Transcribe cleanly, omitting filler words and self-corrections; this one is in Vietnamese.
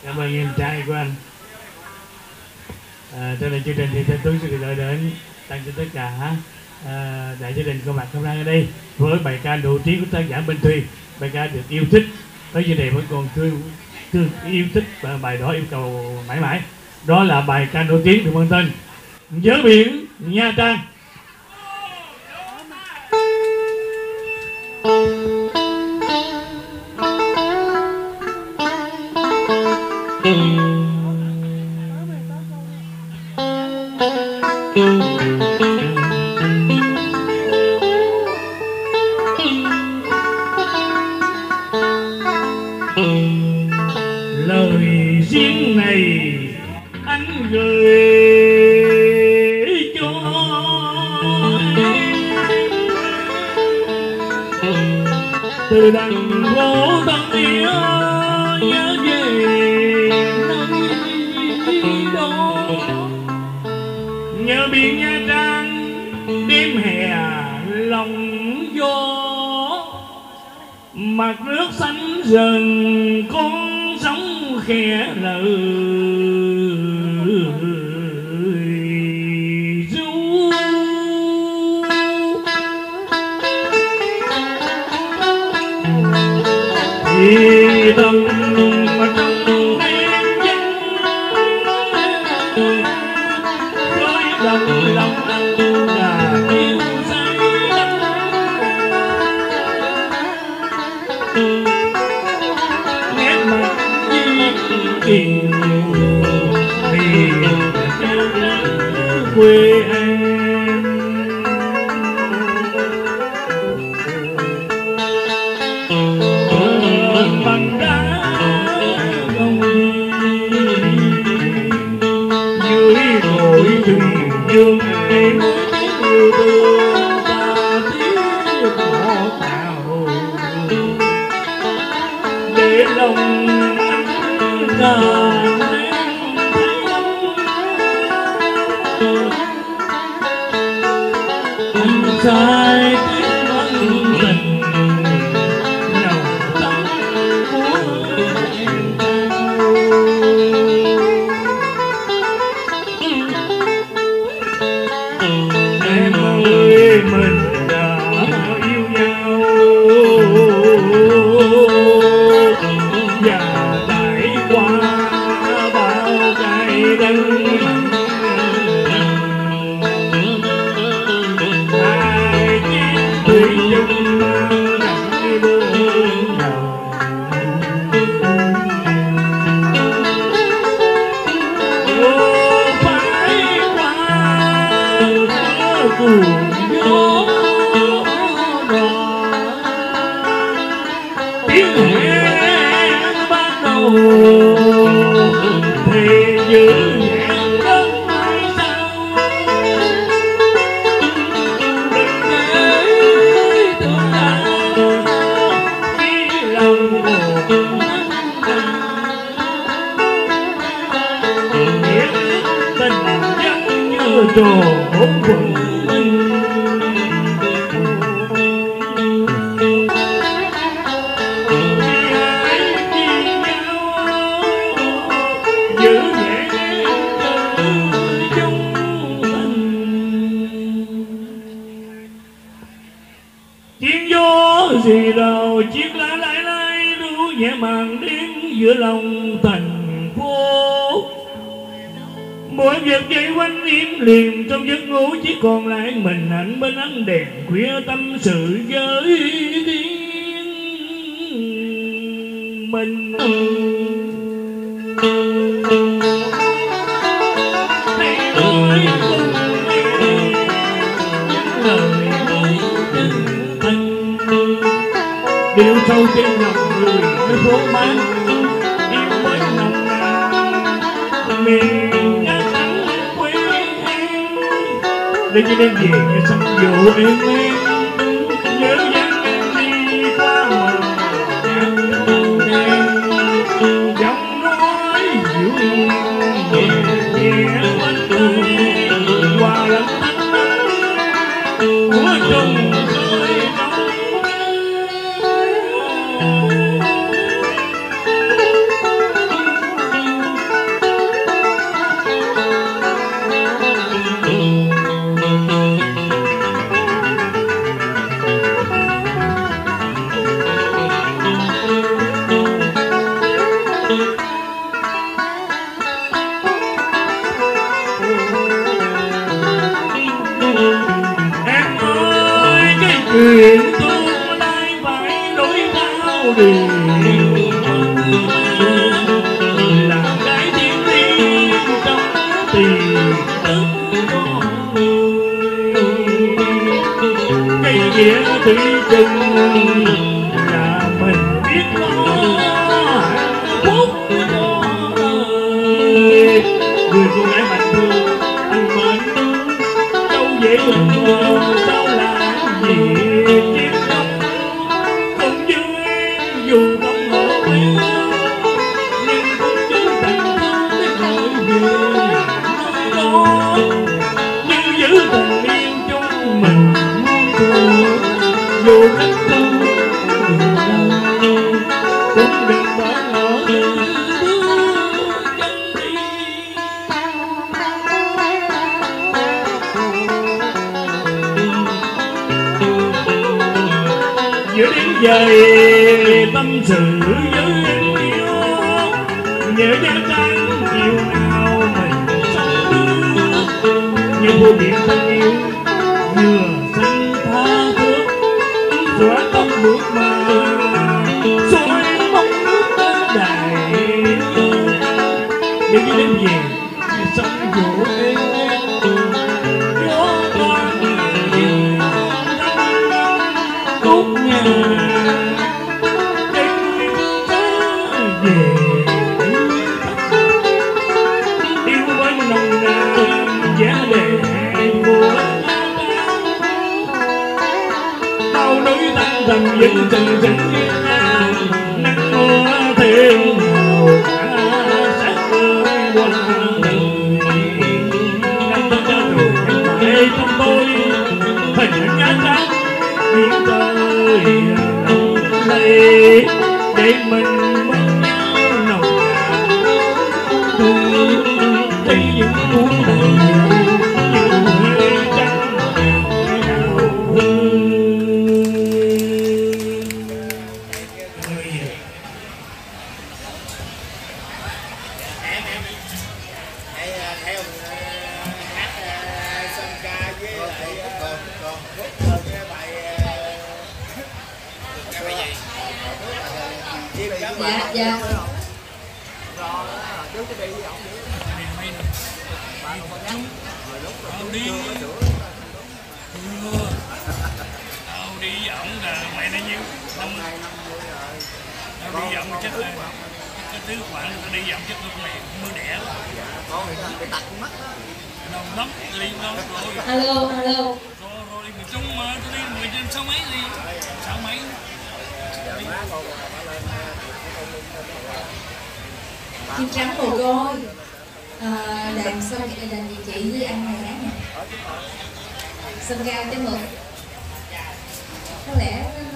Cảm ơn em trai của anh. Cho nên chương trình thì Thanh Tuấn sẽ gửi đến tặng cho tất cả đại gia đình có mặt hôm nay ở đây với bài ca nổi tiếng của tác giả Minh Thùy, bài ca được yêu thích, tới giờ này vẫn còn thương yêu thích và bài đó yêu cầu mãi mãi. Đó là bài ca nổi tiếng được mang tên Nhớ Biển Nha Trang. Lời riêng này anh gửi cho em từ đằng vô tâm yêu nhớ về nơi đó. Nhớ biển Nha Trang đêm hè lòng gió, mặt nước xanh dần con sóng khẽ lời ru. Thì tâm mà trong đêm vắng khơi đồng lòng anh là yêu say đắm. Nét mặt tình vì quê em bằng đá gồng dưới nỗi thuyền dương em yêu thương ta tiếc bỏ tạo để lòng anh càng sai tiếng ân tình nồng tâm của em ơi, mình đã yêu nhau và trải qua bao cay đắng. Tiếng hẹn ban đầu thì giữ hẹn đất mai sau, đừng để thương đau khi lòng một nghĩa tình vẫn như trồn bốn quận. Tiếng gió gì đâu chiếc lá lay lay ru nhẹ màn đêm giữa lòng thành phố. Mỗi việc dậy quanh im lìm trong giấc ngủ, chỉ còn lại mình anh bên ánh đèn khuya tâm sự với tiếng mình. Hãy nói cùng em những lời nói chân thành, điều sâu trên lòng người nơi phố bán yêu mới nồng nàn miền Nha Trang quê em. Để cho đêm về nghe sông dỗ em nhớ dáng em đi qua mờ nhạc đêm, giọng nói dịu nhẹ nhẹ bên tai hòa lẫn thanh âm của trùng khơi nóng. điều là cái thiên liêng trong tình con cây nghĩa thủy chung là mình biết lo phúc cho đời. Người cô gái mạnh thương anh mến đâu dễ lòng sao làm gì chiếc tâm cũng như em dù không ở bên nhưng cũng chứ thành để hỏi về nơi đó như giữ tình yêu trong mình muôn thuở dù cách thương cũng đừng bỏ lỡ giữa đêm dài tâm sự với em yêu nhớ nhớ trắng chiều nào mình sống nước như vô biển thân yêu vừa xanh tha thước xóa tóc bước mà xoay bóng nước đến đài để như đêm về sống dỗ em gió thoáng cúc nhà về yêu với nồng nàn giá đề của đau núi tăng thầm vẫn từng từng nắng mưa thêm màu sắc ơi qua đời năm tháng cho rồi em mãi trong tôi hình ngã trắng biển trời lòng lệ để mình mong nhau nồng nàn thấy những cuốn đầy những huê trắng hào hứng. Dạ, dạ. Tao đi ổng là mày nó nhiêu năm tao đi ổng chắc là cái thứ khoảng tao đi ổng chắc lúc này mưa đẻ con bị tật mắt đâu lắm đi đâu rồi Alo, alo. rồi mình chung mà tao đi 10 mấy đi 6 mấy Chim trắng mồ côi. Đàn xong đàn gì chị với anh này hát nè. Sân ca tới mực. Có lẽ